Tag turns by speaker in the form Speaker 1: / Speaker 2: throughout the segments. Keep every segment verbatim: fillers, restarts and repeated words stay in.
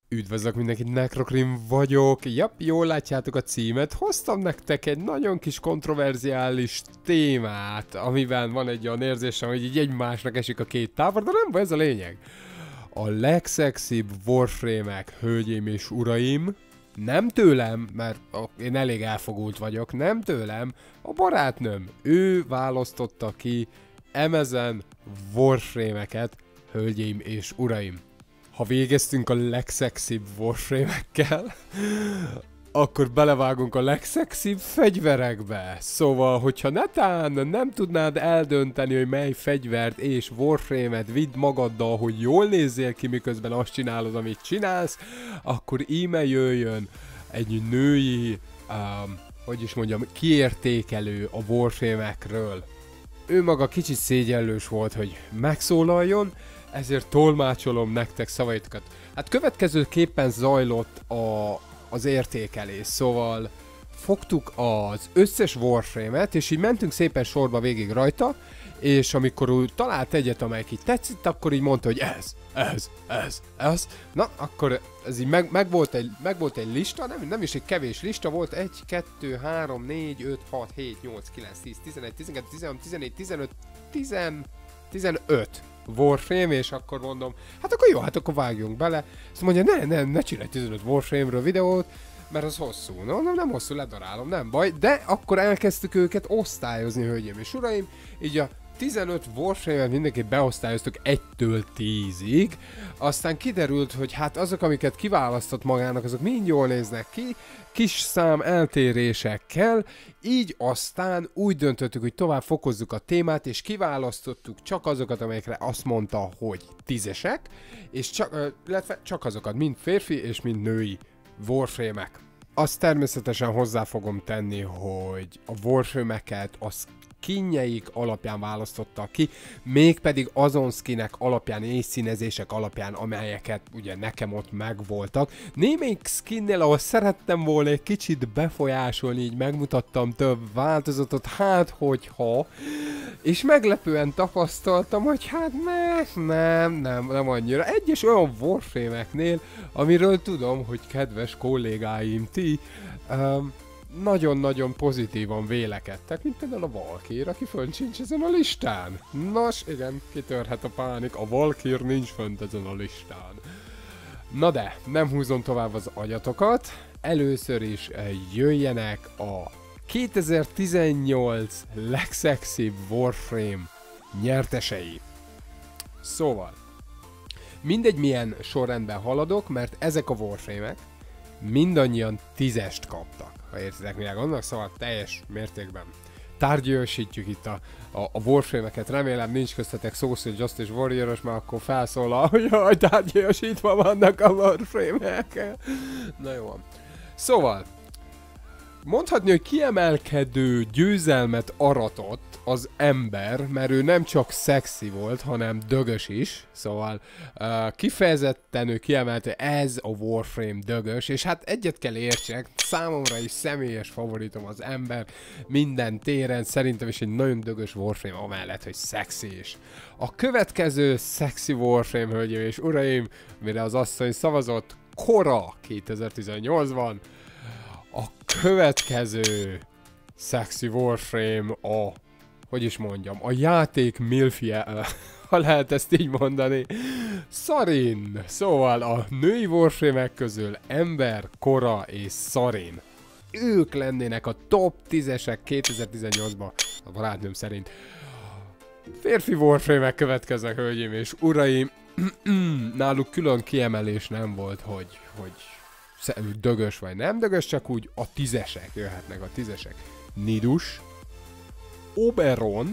Speaker 1: Üdvözlök mindenkit, Necrokrim vagyok. Jap, jól látjátok a címet. Hoztam nektek egy nagyon kis kontroverziális témát, amiben van egy olyan érzésem, hogy így egymásnak esik a két tábor, de nem, ez a lényeg. A legszexibb Warframe-ek, hölgyeim és uraim, nem tőlem, mert én elég elfogult vagyok, nem tőlem, a barátnőm. Ő választotta ki emezen Warframe-eket, hölgyeim és uraim. Ha végeztünk a legszexibb Warframe-ekkel, akkor belevágunk a legszexibb fegyverekbe. Szóval, hogyha netán nem tudnád eldönteni, hogy mely fegyvert és Warframe-et vidd magaddal, hogy jól nézzél ki, miközben azt csinálod, amit csinálsz, akkor íme jöjjön egy női, um, hogy is mondjam, kiértékelő a Warframe-ekről. Ő maga kicsit szégyellős volt, hogy megszólaljon, ezért tolmácsolom nektek szavaitokat. Hát következőképpen zajlott a, az értékelés, szóval fogtuk az összes Warframe-et, és így mentünk szépen sorba végig rajta, és amikor úgy talált egyet, amelyik így tetszett, akkor így mondta, hogy ez, ez, ez, ez. Na, akkor ez így meg, meg, volt, egy, meg volt egy lista, nem, nem is egy kevés lista, volt egy, kettő, három, négy, öt, hat, hét, nyolc, kilenc, tíz, tizenegy, tizenkettő, tizenhárom, tizennégy, tizenöt, tizenöt Warframe, és akkor mondom, hát akkor jó, hát akkor vágjunk bele. Azt mondja, ne, ne, ne csinálj tizenöt Warframe-ről videót, mert az hosszú. No, nem, nem hosszú, ledarálom, nem baj. De akkor elkezdtük őket osztályozni, hölgyeim és uraim. Így a tizenöt Warframe-et mindenki beosztályoztuk egytől tízig. Aztán kiderült, hogy hát azok, amiket kiválasztott magának, azok mind jól néznek ki, kis szám eltérésekkel, így aztán úgy döntöttük, hogy tovább fokozzuk a témát, és kiválasztottuk csak azokat, amelyekre azt mondta, hogy tízesek, és csak, illetve csak azokat, mind férfi és mind női Warframe-ek. Azt természetesen hozzá fogom tenni, hogy a Warframe-eket az skinjeik alapján választottak ki, mégpedig azon skinek alapján és színezések alapján, amelyeket ugye nekem ott megvoltak. Némelyik skinnél, ahol szerettem volna egy kicsit befolyásolni, így megmutattam több változatot, hát hogyha, és meglepően tapasztaltam, hogy hát ne, nem, nem, nem annyira. Egyes olyan Warframe-eknél, amiről tudom, hogy kedves kollégáim, ti, um, nagyon-nagyon pozitívan vélekedtek, mint például a Valkyrie, aki fönt sincs ezen a listán. Nos, igen, kitörhet a pánik, a Valkyrie nincs fönt ezen a listán. Na de, nem húzom tovább az agyatokat, először is jöjjenek a kétezer-tizennyolc legszexibb Warframe nyertesei. Szóval, mindegy milyen sorrendben haladok, mert ezek a Warframe-ek mindannyian tízest kaptak. Ha értitek, mire gondolok, szóval teljes mértékben tárgyalsítjuk itt a, a, a Warframe-eket. Remélem nincs köztetek Social Justice Warrior-os, mert akkor felszólal, hogy jaj, tárgyalsítva vannak a Warframe-ek. Na jó van. Szóval, mondhatni, hogy kiemelkedő győzelmet aratott az ember, mert ő nem csak szexi volt, hanem dögös is, szóval uh, kifejezetten ő kiemelte, ez a Warframe dögös, és hát egyet kell értsek, számomra is személyes favoritom az ember, minden téren, szerintem is egy nagyon dögös Warframe, amellett, hogy szexi is. A következő szexi Warframe, hölgyeim és uraim, mire az asszony szavazott, Cora kétezer-tizennyolcban, a következő szexi Warframe a, hogy is mondjam, a játék milfje, ha lehet ezt így mondani, Sarin. Szóval a női Warframe-ek közül Ember, Cora és Sarin. Ők lennének a top tízesek kétezer-tizennyolcban, a barátnőm szerint. Férfi Warframe-ek következnek, hölgyeim és uraim. Náluk külön kiemelés nem volt, hogy, hogy dögös vagy nem dögös, csak úgy a tízesek jöhetnek, a tízesek. Nidus, Oberon,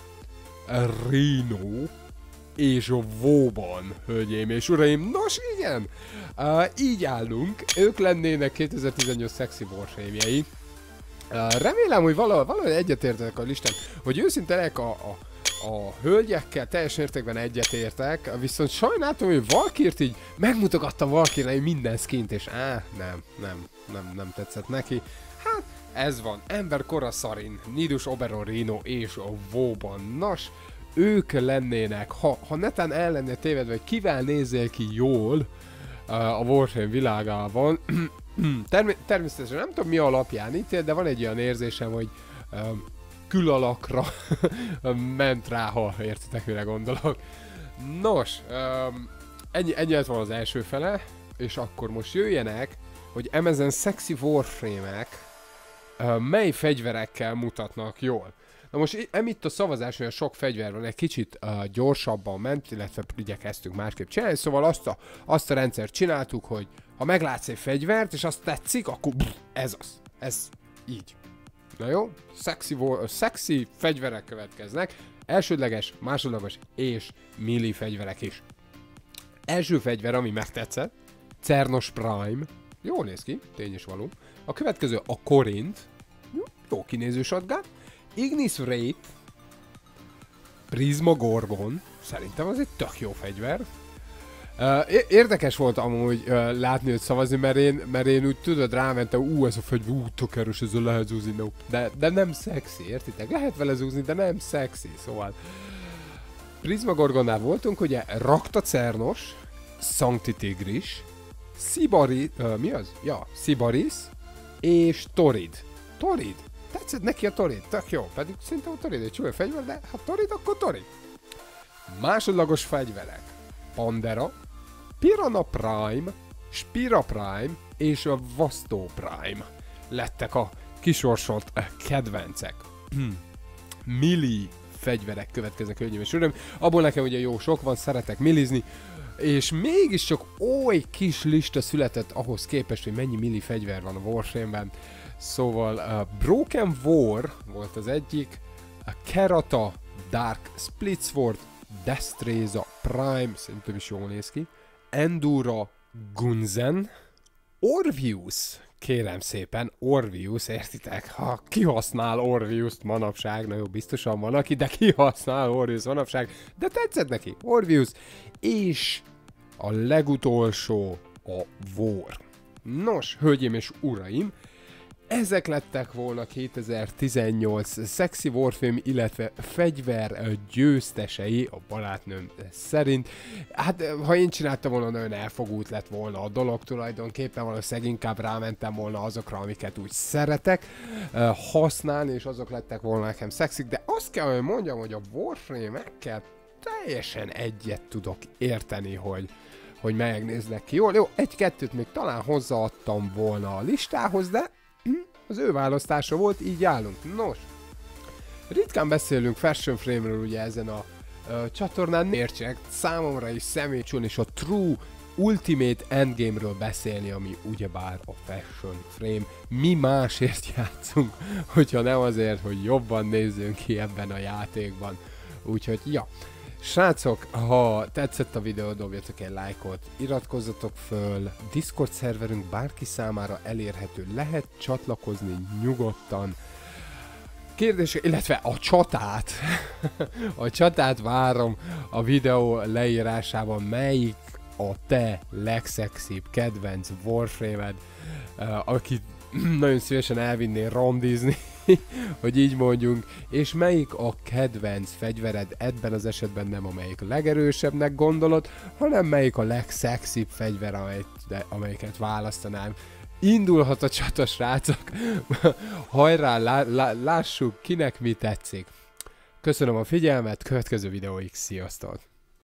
Speaker 1: Rhino és Vauban, hölgyeim és uraim. Nos, igen, uh, így állunk. Ők lennének kétezer-tizennyolc szexi Warframe-jei. Uh, remélem, hogy valahogy, valahogy egyetértek a listán, hogy őszinte a, a A hölgyekkel teljes mértékben egyetértek, viszont sajnáltam, hogy Valkyrie-t így megmutogattam Valkyrie-nál minden skint, és áh, nem, nem, nem, nem tetszett neki. Hát, ez van. Ember, Cora, Sarin, Nidus, Oberon, Rhino és a Vauban. Nos, ők lennének, ha, ha netán el lenne tévedve, hogy kivel nézzél ki jól, a Warframe világában. Term természetesen nem tudom mi alapján ítél, de van egy olyan érzésem, hogy um, külalakra ment rá, ha értitek, mire gondolok. Nos, um, ennyi, ennyi lett van az első fele, és akkor most jöjjenek, hogy ezen sexy Warframe-ek uh, mely fegyverekkel mutatnak jól. Na most emitt a szavazás, olyan sok fegyver van, egy kicsit uh, gyorsabban ment, illetve igyekeztünk másképp csinálni, szóval azt a, azt a rendszert csináltuk, hogy ha meglátsz egy fegyvert, és azt tetszik, akkor pff, ez az. Ez így. Na jó? Sexy, uh, sexy fegyverek következnek. Elsődleges, másodlagos és milli fegyverek is. Első fegyver, ami megtetszett, Cernos Prime. Jól néz ki, tény és való. A következő a Corinth. Jó, jó kinéző shotgun. Ignis Wraith, Prisma Gorgon, szerintem az egy tök jó fegyver. Uh, érdekes volt amúgy uh, látni őt szavazni, mert én, mert én úgy tudod rámentem, ú, ez a fegyver, ú, tök erős, ezzel lehet zúzni, no. de, de nem szexi, értitek? Lehet vele zúzni, de nem szexi, szóval. Prisma Gorgonnál voltunk, ugye, Rakta Cernos, Sancti Tigris, Sibari, uh, mi az? Ja, Sibaris, és Torid. Torid? Tetszett neki a Torid, tök jó, pedig szerintem a Torid egy csúnya fegyver, de ha Torid, akkor Torid. Másodlagos fegyverek. Pandera, Piranha Prime, Spira Prime és a Vasto Prime lettek a kisorsolt kedvencek. Milli fegyverek következnek, hölgyeim és uraim. Abból nekem ugye jó sok van, szeretek millizni, és mégiscsak oly kis lista született ahhoz képest, hogy mennyi milli fegyver van a Warframe-ben. Szóval uh, Broken War volt az egyik, a Kerata Dark Split Sword, Destreza Prime, szerintem is jól néz ki, Endura Gunzen, Orvius, kérem szépen, Orvius, értitek? Ha ki használ Orviust manapság, na jó, biztosan van aki, de ki használ Orvius manapság, de tetszett neki, Orvius, és a legutolsó a War. Nos, hölgyeim és uraim, ezek lettek volna kétezer-tizennyolc Sexy Warframe, illetve fegyver győztesei a barátnőm szerint. Hát, ha én csináltam volna, nagyon elfogult lett volna a dolog tulajdonképpen, valószínűleg inkább rámentem volna azokra, amiket úgy szeretek használni, és azok lettek volna nekem szexik, de azt kell, hogy mondjam, hogy a Warframe-ekkel teljesen egyet tudok érteni, hogy hogy megnéznek ki jól. Jó, egy-kettőt még talán hozzáadtam volna a listához, de az ő választása volt, így állunk. Nos, ritkán beszélünk Fashion Frame-ről ugye ezen a uh, csatornán, értsek, számomra is személycsön és a True Ultimate Endgame-ről beszélni, ami ugyebár a Fashion Frame. Mi másért játszunk, hogyha nem azért, hogy jobban nézzünk ki ebben a játékban. Úgyhogy, ja. Srácok, ha tetszett a videó, dobjatok egy lájkot, iratkozzatok föl, Discord szerverünk bárki számára elérhető, lehet csatlakozni nyugodtan. Kérdés, illetve a csatát, a csatát várom a videó leírásában, melyik a te legszexibb kedvenc Warframe-ed, uh, akit nagyon szívesen elvinnél randizni, hogy így mondjunk, és melyik a kedvenc fegyvered, ebben az esetben nem amelyik a legerősebbnek gondolod, hanem melyik a legszexibb fegyver, amelyet, de, amelyiket választanám. Indulhat a csata, srácok! Hajrá, lá, lá, lássuk, kinek mi tetszik. Köszönöm a figyelmet, következő videóig, sziasztok!